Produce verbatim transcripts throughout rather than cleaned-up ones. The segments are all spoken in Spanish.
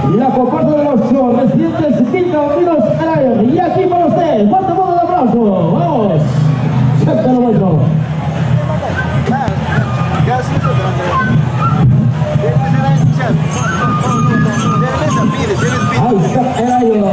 la comparsa de los residentes Vilcabambinos al aire. Y aquí para usted, fuerte modo de aplauso. Vamos, sácalo bueno. Ahí está el aire.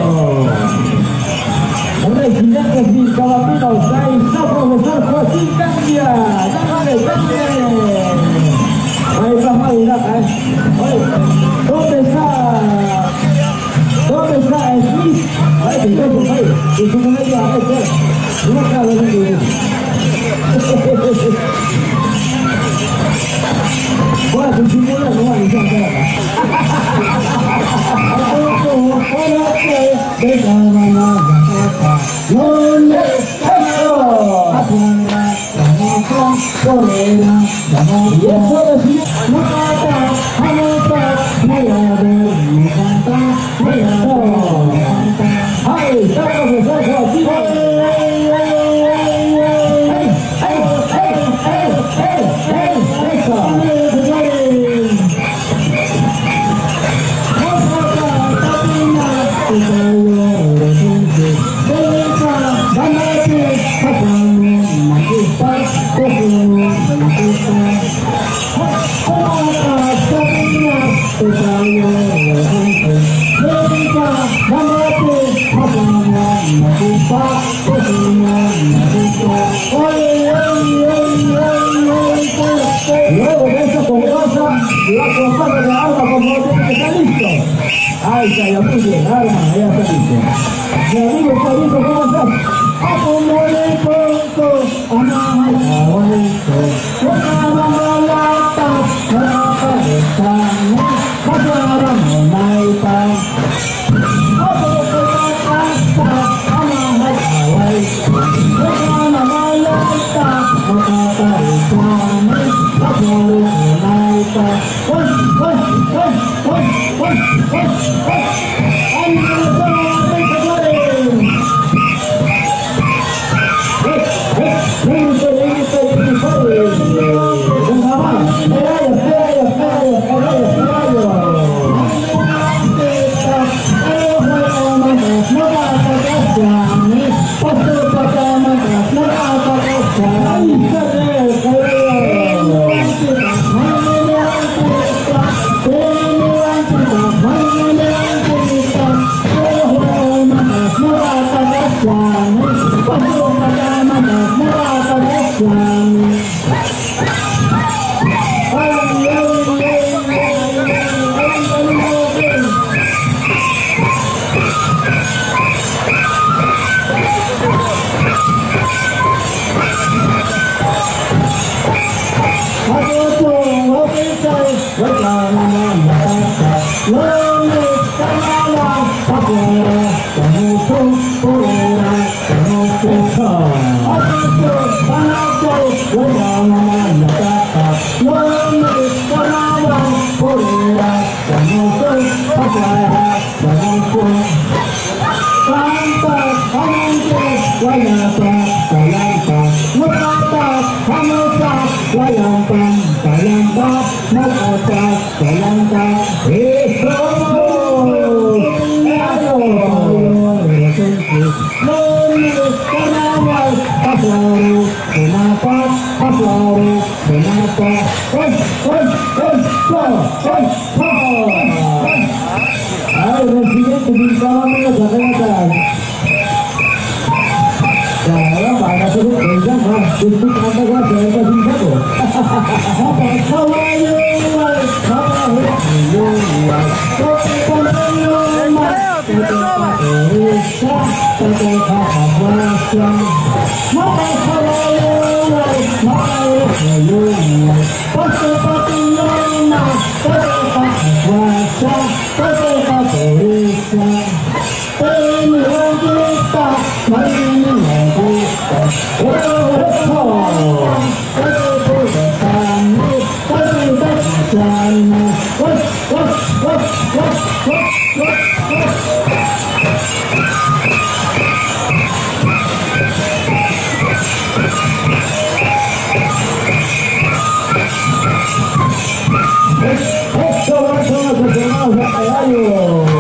Residentes Vilcabambinos, ahí está profesor Joaquín Candia. Dale, dale. Ahí está Madura, ¿eh? ¿Dónde está? ¿Dónde está Smith? Ahí te encuentro, ahí. Y su media, ahí está. No cabe en el bueno, sin simular, no vale, ya está. Luego de esa comparsa, la comparsa de Alma, por favor, está listo. Ahí está, ya muy bien, Alma, ya está listo. Mi amigo está listo, ¿cómo estás? A como le pongo, a mamá la vuelto, a mamá la paz, a la cabeza, a la monaipa. A como le pongo, a mamá la vuelto, a mamá la paz, a la cabeza. Eso, eso, eso, eso, eso, eso, eso,